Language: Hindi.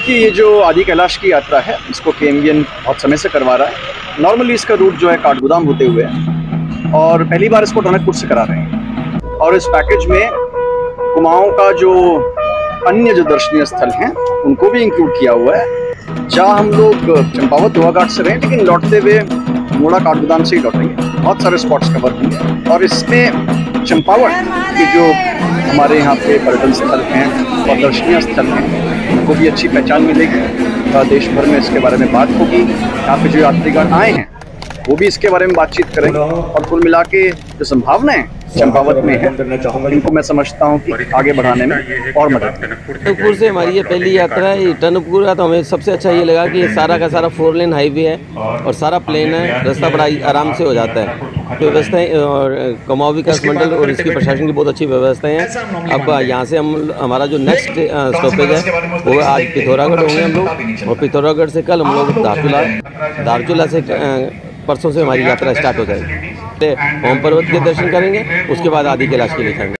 देखिए, ये जो आदि कैलाश की यात्रा है इसको केएमवीएन बहुत समय से करवा रहा है। नॉर्मली इसका रूट जो है काठगोदाम होते हुए है और पहली बार इसको टनकपुर से करा रहे हैं। और इस पैकेज में कुमाऊं का जो अन्य जो दर्शनीय स्थल हैं उनको भी इंक्लूड किया हुआ है। जहाँ हम लोग चंपावत दोहा घाट से रहे, लेकिन लौटते हुए मोड़ा काठगोदाम से ही लौटेंगे। बहुत सारे स्पॉट्स कवर होंगे और इसमें चंपावत के जो हमारे यहाँ पे पर्यटन स्थल हैं और दर्शनीय स्थल हैं उनको भी अच्छी पहचान मिलेगी। देश भर में इसके बारे में बात होगी। यहाँ पे जो यात्रीगण आए हैं वो भी इसके बारे में बातचीत करेंगे और कुल मिला के जो संभावनाएं चंपावत में है इनको मैं समझता हूँ कि आगे बढ़ाने में और मदद। टनकपुर से हमारी ये पहली यात्रा है। टनकपुर का तो हमें सबसे अच्छा ये लगा कि ये सारा का सारा 4 लेन हाईवे है और सारा प्लेन है, रास्ता बड़ा आराम से हो जाता है। तो व्यवस्थाएं और कुमाऊं विकास मंडल और इसकी प्रशासन की बहुत अच्छी व्यवस्थाएं हैं। अब यहाँ से हमारा जो नेक्स्ट स्टॉपेज है वो आज पिथौरागढ़ होंगे हम लोग, और पिथौरागढ़ से कल हम लोग धारचूला से परसों से हमारी यात्रा स्टार्ट हो जाएगी। ओम पर्वत के दर्शन करेंगे, उसके बाद आदि कैलाश के लिए जाएंगे।